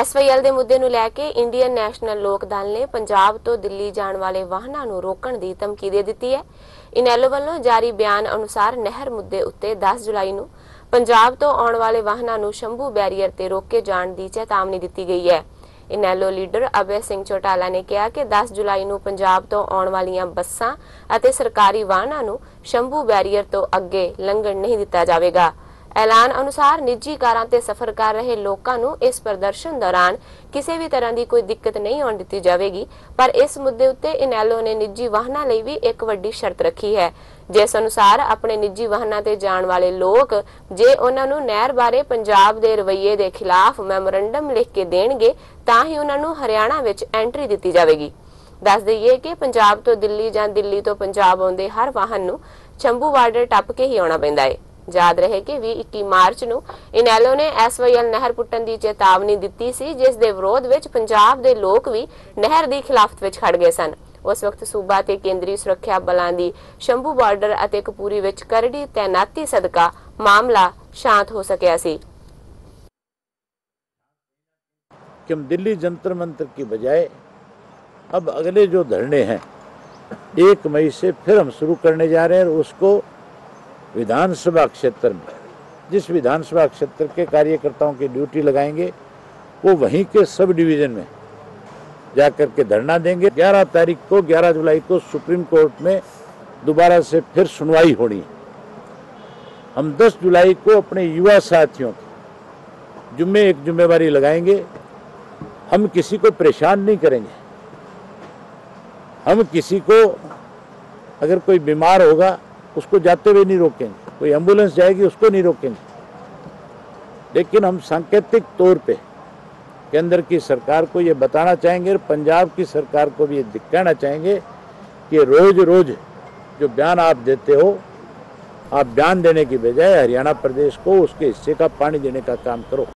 SYL ਦੇ ਮੁੱਦੇ ਨੂੰ ਲੈ ਕੇ ਇੰਡੀਅਨ ਨੈਸ਼ਨਲ ਲੋਕ ਦਲ ਨੇ ਪੰਜਾਬ ਤੋਂ ਦਿੱਲੀ ਜਾਣ ਵਾਲੇ ਵਾਹਨਾਂ ਨੂੰ ਰੋਕਣ ਦੀ ਧਮਕੀ ਦੇ ਦਿੱਤੀ ਹੈ। ਇਨੈਲੋ ਵੱਲੋਂ ਜਾਰੀ ਬਿਆਨ ਅਨੁਸਾਰ ਨਹਿਰ ਮੁੱਦੇ ਉੱਤੇ 10 ਜੁਲਾਈ ਨੂੰ ਪੰਜਾਬ ਤੋਂ ਆਉਣ ਵਾਲੇ ਵਾਹਨਾਂ ਨੂੰ ਸ਼ੰਭੂ ਬੈਰੀਅਰ ਤੇ ਰੋਕੇ ਜਾਣ ਦੀ ਚੇਤਾਵਨੀ ਦਿੱਤੀ ਗਈ ਹੈ। ਇਨੈਲੋ ਲੀਡਰ ਅਭੈ ਸਿੰਘ ਚੌਟਾਲਾ ਨੇ ਕਿਹਾ ਕਿ 10 ਜੁਲਾਈ ਨੂੰ ਪੰਜਾਬ ਤੋਂ ਆਉਣ ਵਾਲੀਆਂ ਬੱਸਾਂ ਅਤੇ ਸਰਕਾਰੀ ਵਾਹਨਾਂ ਨੂੰ ਸ਼ੰਭੂ ਬੈਰੀਅਰ ਤੋਂ ਅੱਗੇ ਲੰਘਣ ਨਹੀਂ ਦਿੱਤਾ ਜਾਵੇਗਾ। ਐਲਾਨ ਅਨੁਸਾਰ ਨਿੱਜੀ ਕਾਰਾਂ ਤੇ ਸਫ਼ਰ ਕਰ ਰਹੇ ਲੋਕਾਂ ਨੂੰ ਇਸ ਪ੍ਰਦਰਸ਼ਨ ਦੌਰਾਨ ਕਿਸੇ ਵੀ ਤਰ੍ਹਾਂ ਦੀ ਕੋਈ ਦਿੱਕਤ ਨਹੀਂ ਆਉਣ ਦਿੱਤੀ ਜਾਵੇਗੀ। ਪਰ ਇਸ ਮੁੱਦੇ ਉੱਤੇ ਇਨੈਲੋ ਨੇ ਨਿੱਜੀ ਵਾਹਨਾਂ ਲਈ ਵੀ ਇੱਕ ਵੱਡੀ ਸ਼ਰਤ ਰੱਖੀ ਹੈ, ਜਿਸ ਅਨੁਸਾਰ ਆਪਣੇ ਨਿੱਜੀ ਵਾਹਨਾਂ ਤੇ ਜਾਣ ਵਾਲੇ ਲੋਕ ਜੇ ਉਹਨਾਂ ਨੂੰ ਨਹਿਰ ਬਾਰੇ ਪੰਜਾਬ ਦੇ ਰਵੱਈਏ ਦੇ ਖਿਲਾਫ ਮੈਮੋਰੰਡਮ ਲਿਖ ਕੇ ਦੇਣਗੇ ਤਾਂ ਹੀ ਉਹਨਾਂ ਨੂੰ ਹਰਿਆਣਾ ਵਿੱਚ ਐਂਟਰੀ ਦਿੱਤੀ ਜਾਵੇਗੀ। ਦੱਸ ਦਈਏ ਕਿ ਪੰਜਾਬ ਤੋਂ ਦਿੱਲੀ ਜਾਂ ਦਿੱਲੀ ਤੋਂ ਪੰਜਾਬ ਆਉਂਦੇ ਹਰ ਵਾਹਨ ਨੂੰ ਸ਼ੰਭੂ ਬਾਰਡਰ ਟੱਪ ਕੇ ਹੀ ਆਉਣਾ ਪੈਂਦਾ ਹੈ। याद रहे कि 21 मार्च ਨੂੰ ਇਨੈਲੋ ਨੇ ਐਸਵਾਈਐਲ ਨਹਿਰ ਪੁੱਟਣ ਦੀ ਚੇਤਾਵਨੀ ਦਿੱਤੀ ਸੀ, ਜਿਸ ਦੇ ਵਿਰੋਧ ਵਿੱਚ ਪੰਜਾਬ ਦੇ ਲੋਕ ਵੀ ਨਹਿਰ ਦੀ ਖਿਲਾਫਤ ਵਿੱਚ ਖੜ ਗਏ ਸਨ। ਉਸ ਵਕਤ ਸੂਬਾ ਤੇ ਕੇਂਦਰੀ ਸੁਰੱਖਿਆ ਬਲਾਂ ਦੀ ਸ਼ੰਭੂ ਬਾਰਡਰ ਅਤੇ ਕਪੂਰੀ ਵਿੱਚ ਕਰੜੀ ਤੈਨਾਤੀ ਸਦਕਾ ਮਾਮਲਾ शांत हो सकिया सी। कि हम दिल्ली जंतर मंतर की बजाय अब अगले जो धरने हैं 1 मई से फिर हम शुरू करने जा रहे हैं, और उसको विधानसभा क्षेत्र में जिस विधानसभा क्षेत्र के कार्यकर्ताओं की ड्यूटी लगाएंगे वो वहीं के सब डिवीज़न में जाकर के धरना देंगे। 11 तारीख को 11 जुलाई को सुप्रीम कोर्ट में दोबारा से फिर सुनवाई होनी है। हम 10 जुलाई को अपने युवा साथियों की एक जिम्मेवारी लगाएंगे। हम किसी को परेशान नहीं करेंगे। हम किसी को अगर कोई बीमार होगा उसको जाते हुए नहीं रोकेंगे, कोई एम्बुलेंस जाएगी उसको नहीं रोकेंगे, लेकिन हम सांकेतिक तौर पे केंद्र की सरकार को ये बताना चाहेंगे और पंजाब की सरकार को भी ये कहना चाहेंगे कि रोज रोज जो बयान आप देते हो, आप बयान देने की बजाय हरियाणा प्रदेश को उसके हिस्से का पानी देने का काम करो।